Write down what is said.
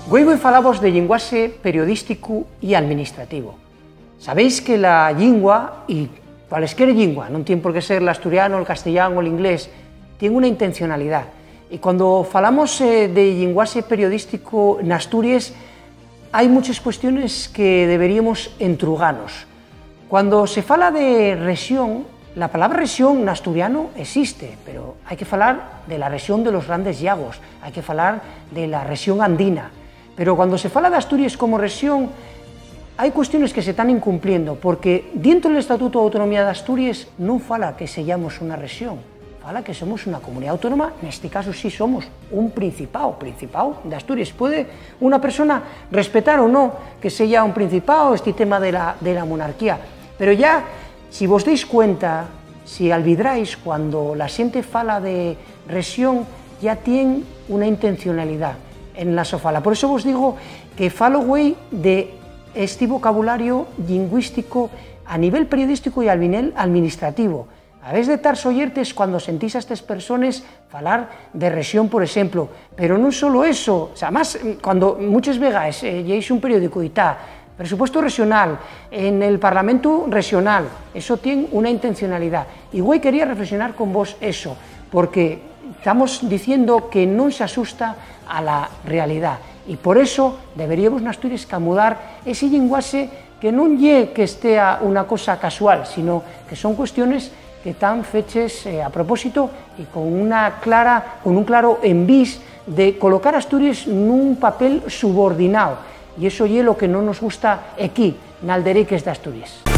Hoy falamos de lenguaje periodístico y administrativo. Sabéis que la lingua, y cualesquier lingua, no tiene por qué ser el asturiano, el castellano o el inglés, tiene una intencionalidad. Y cuando falamos de lenguaje periodístico en Asturias, hay muchas cuestiones que deberíamos entrugarnos. Cuando se fala de rexión, la palabra rexión en asturiano existe, pero hay que falar de la rexión de los Grandes Llagos, hay que falar de la rexión andina. Pero cuando se fala de Asturias como rexión, hay cuestiones que se están incumpliendo, porque dentro del Estatuto de Autonomía de Asturias non fala que seyamos una rexión, fala que somos una comunidad autónoma, neste caso sí somos un principado de Asturias. Puede una persona respetar o no que sea un principado este tema de la monarquía, pero ya, si vos deis cuenta, si albidráis, cuando la xente fala de rexión, ya tiene una intencionalidad en la sofala. Por eso vos digo que falo güey de este vocabulario lingüístico a nivel periodístico y a nivel administrativo. Habéis de estar soyertes cuando sentís a estas personas falar de rexión, por ejemplo, pero non solo eso, o sea, más cuando muchas veces lleis un periódico y está presupuesto regional, en el Parlamento regional, eso tiene una intencionalidad. Y güey quería reflexionar con vos eso, porque estamos diciendo que non se asusta a la realidad, y por eso deberíamos en Asturias camudar ese lenguaje que non lle que estea una cosa casual, sino que son cuestiones que están feches a propósito y con un claro envís de colocar a Asturias nun papel subordinado, y eso lle lo que non nos gusta aquí, en Aldereiques de Asturias.